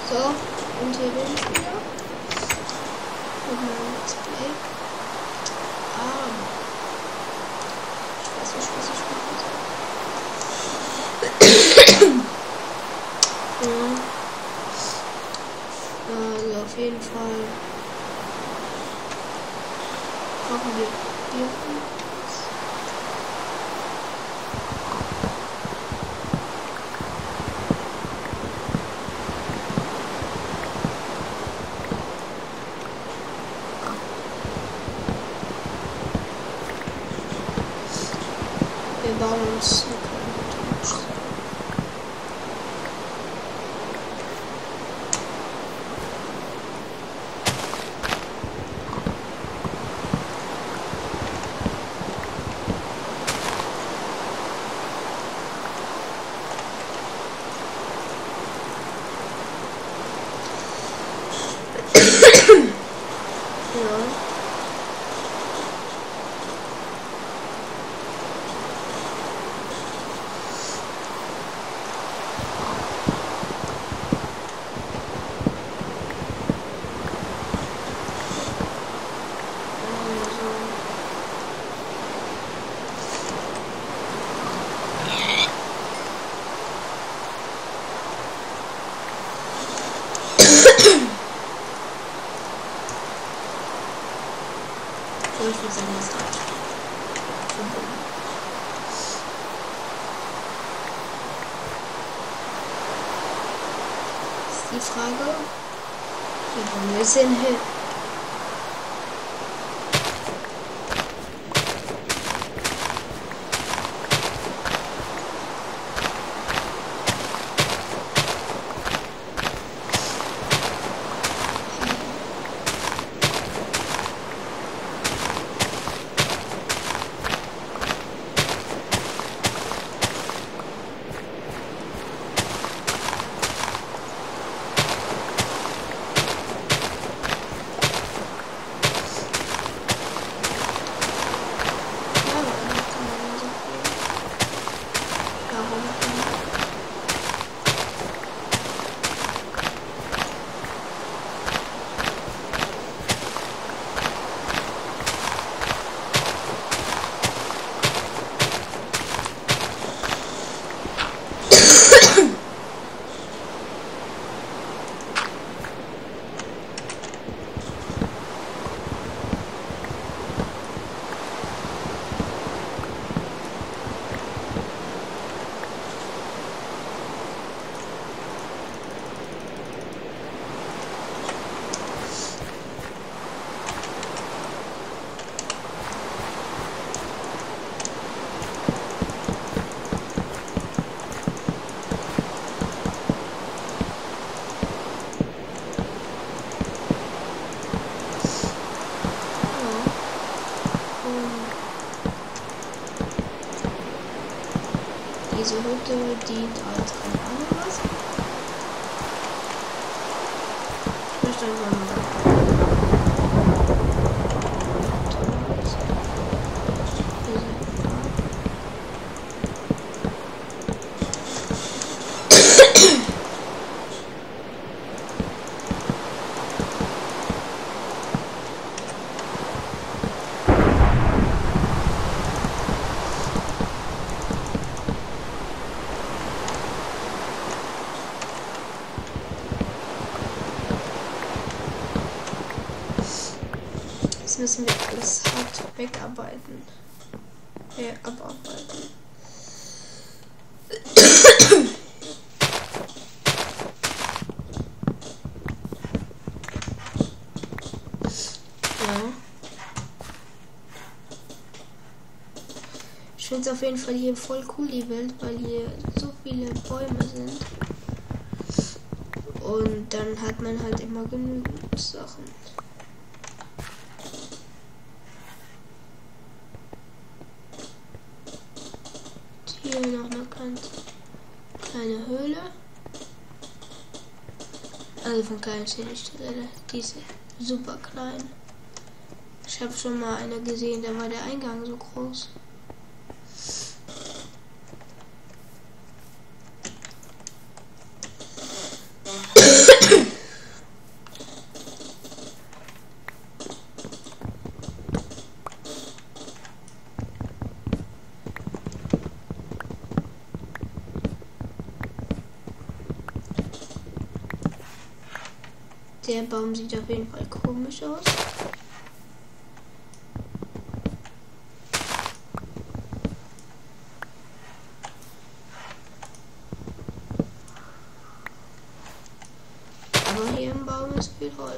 So, und hier bin ich wieder. Mit meinem Display. Also auf jeden Fall brauchen wir Birken. Wir bauen uns eine kleine Hütte. Ich würde sagen, das reicht. Ist die Frage, wie wir sind hin. Diese Hütte dient als keine Ahnung was. Ich möchte einfach mal. Jetzt müssen wir alles hart wegarbeiten. Abarbeiten. Ja. Ich finde es auf jeden Fall hier voll cool, die Welt, weil hier so viele Bäume sind. Und dann hat man halt immer genügend Sachen. Hier noch eine ganz kleine Höhle. Also von kleinen Stelle, die ist super klein. Ich habe schon mal eine gesehen, da war der Eingang so groß. Der Baum sieht auf jeden Fall komisch aus. Aber hier im Baum ist viel Holz.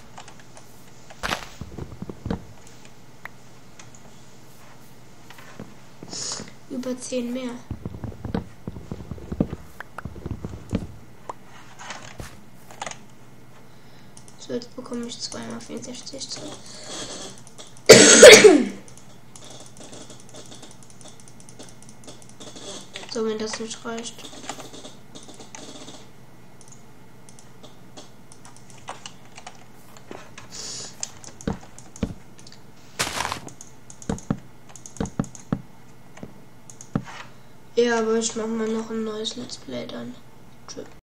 Über 10 mehr. So, jetzt bekomme ich 2x64 zurück. So, wenn das nicht reicht. Ja, aber ich mache mal noch ein neues Let's Play dann. Tschüss.